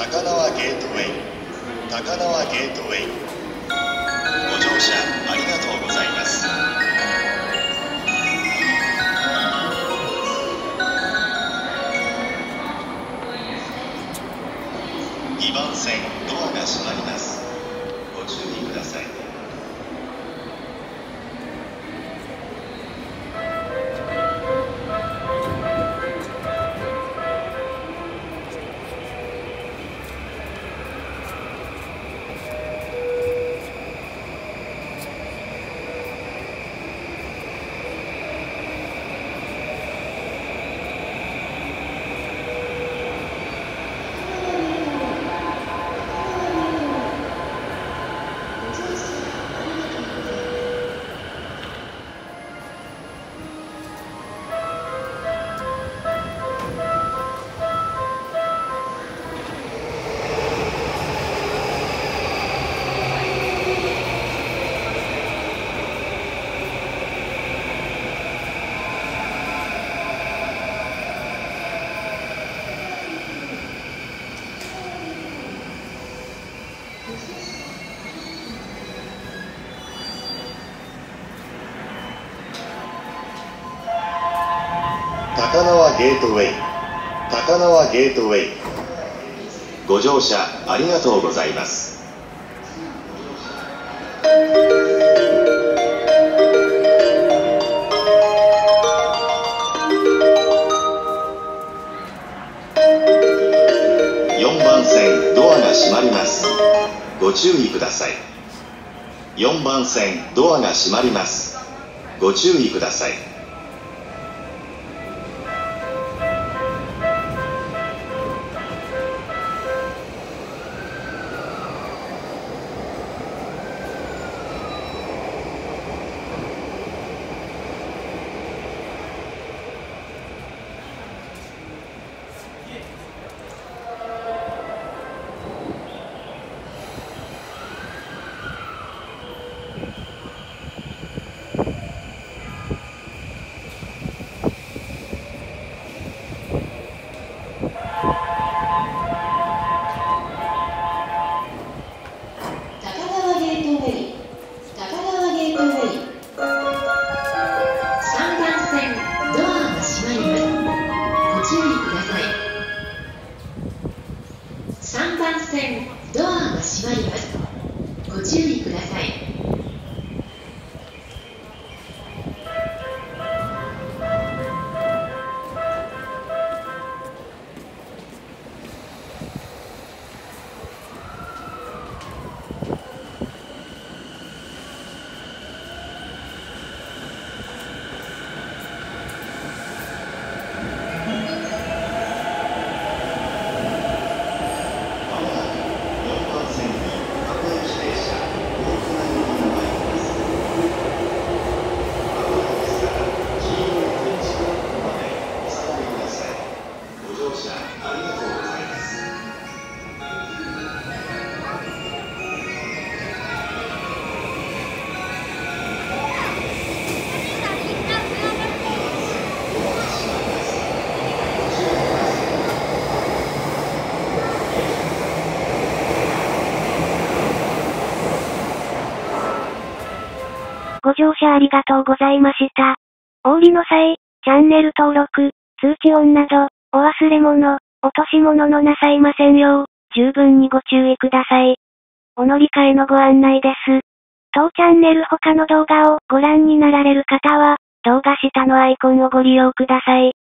高輪ゲートウェイ、高輪ゲートウェイ。ご乗車ありがとうございます。2番線ドアが閉まります。ご注意ください。高輪ゲートウェイ、高輪ゲートウェイ。ご乗車ありがとうございます。4番線ドアが閉まります。ご注意ください。4番線ドアが閉まります。ご注意ください。 3番線ドアが閉まります。ご注意ください。 ご乗車ありがとうございました。お降りの際、チャンネル登録、通知オンなど、お忘れ物、落とし物のなさいませんよう、十分にご注意ください。お乗り換えのご案内です。当チャンネル他の動画をご覧になられる方は、動画下のアイコンをご利用ください。